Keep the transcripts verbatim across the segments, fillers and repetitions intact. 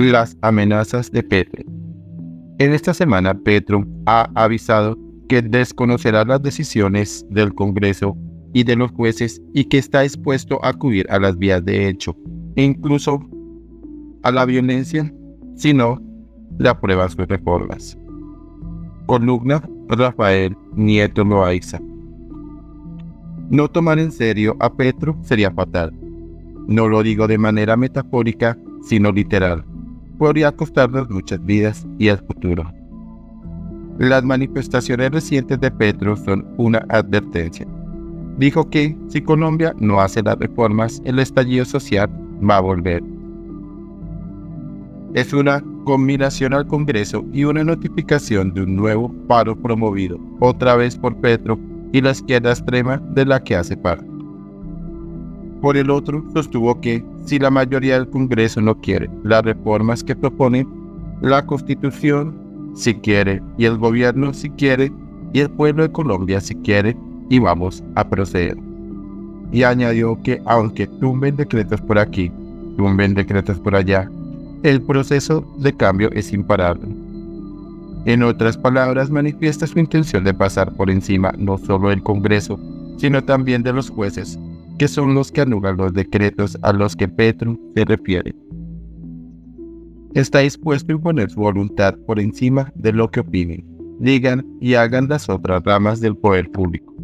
Las amenazas de Petro. En esta semana, Petro ha avisado que desconocerá las decisiones del Congreso y de los jueces y que está dispuesto a acudir a las vías de hecho, e incluso a la violencia, si no le aprueban sus reformas. Columna Rafael Nieto Loaiza. No tomar en serio a Petro sería fatal. No lo digo de manera metafórica, sino literal. Podría costarnos muchas vidas y el futuro. Las manifestaciones recientes de Petro son una advertencia. Dijo que si Colombia no hace las reformas, el estallido social va a volver. Es una combinación al Congreso y una notificación de un nuevo paro promovido, otra vez por Petro y la izquierda extrema de la que hace parte. Por el otro, sostuvo que si la mayoría del Congreso no quiere las reformas que propone, la Constitución si quiere, y el gobierno si quiere, y el pueblo de Colombia si quiere, y vamos a proceder. Y añadió que aunque tumben decretos por aquí, tumben decretos por allá, el proceso de cambio es imparable. En otras palabras, manifiesta su intención de pasar por encima no solo del Congreso, sino también de los jueces, que son los que anulan los decretos a los que Petro se refiere. Está dispuesto a imponer su voluntad por encima de lo que opinen, digan y hagan las otras ramas del poder público.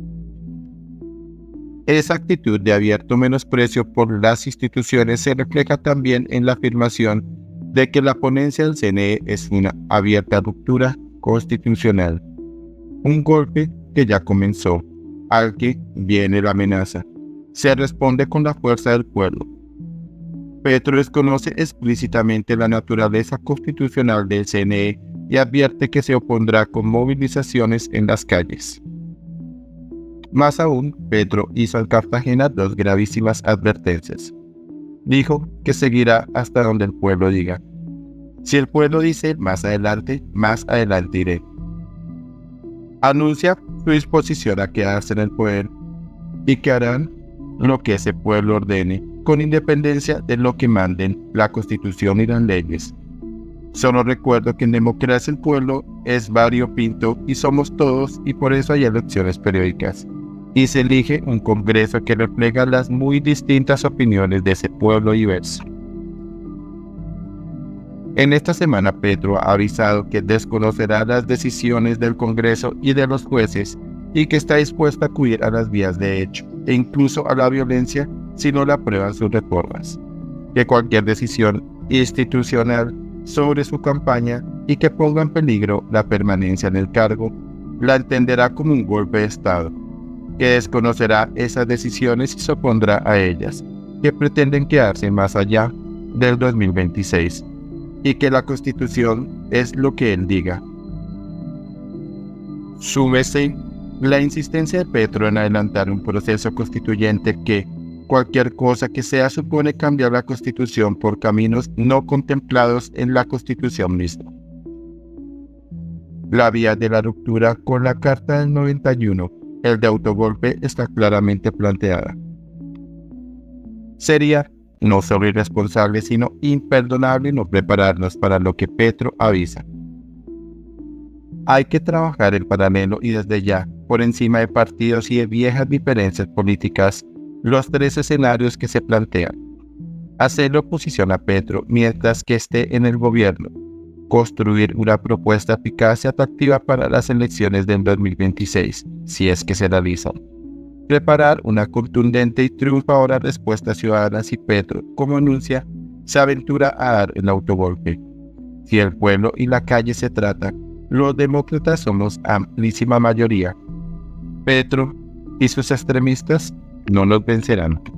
Esa actitud de abierto menosprecio por las instituciones se refleja también en la afirmación de que la ponencia del C N E es una abierta ruptura constitucional, un golpe que ya comenzó, al que viene la amenaza. Se responde con la fuerza del pueblo. Petro desconoce explícitamente la naturaleza constitucional del C N E y advierte que se opondrá con movilizaciones en las calles. Más aún, Petro hizo en Cartagena dos gravísimas advertencias. Dijo que seguirá hasta donde el pueblo diga. Si el pueblo dice más adelante, más adelante iré. Anuncia su disposición a quedarse en el poder y que harán lo que ese pueblo ordene, con independencia de lo que manden la Constitución y las leyes. Solo recuerdo que en democracia el pueblo es variopinto y somos todos, y por eso hay elecciones periódicas. Y se elige un Congreso que refleja las muy distintas opiniones de ese pueblo diverso. En esta semana, Petro ha avisado que desconocerá las decisiones del Congreso y de los jueces y que está dispuesto a acudir a las vías de hecho e incluso a la violencia si no le aprueban sus reformas, que cualquier decisión institucional sobre su campaña y que ponga en peligro la permanencia en el cargo la entenderá como un golpe de Estado, que desconocerá esas decisiones y se opondrá a ellas, que pretenden quedarse más allá del dos mil veintiséis, y que la Constitución es lo que él diga. Súmese la insistencia de Petro en adelantar un proceso constituyente que, cualquier cosa que sea, supone cambiar la Constitución por caminos no contemplados en la Constitución misma. La vía de la ruptura con la Carta del noventa y uno, el de autogolpe, está claramente planteada. Sería no solo irresponsable, sino imperdonable no prepararnos para lo que Petro avisa. Hay que trabajar en paralelo y desde ya, por encima de partidos y de viejas diferencias políticas, los tres escenarios que se plantean. Hacerle oposición a Petro mientras que esté en el gobierno. Construir una propuesta eficaz y atractiva para las elecciones del dos mil veintiséis, si es que se realizan. Preparar una contundente y triunfadora respuesta ciudadana si Petro, como anuncia, se aventura a dar el autogolpe. Si el pueblo y la calle se trata, los demócratas somos amplísima mayoría. Petro y sus extremistas no nos vencerán.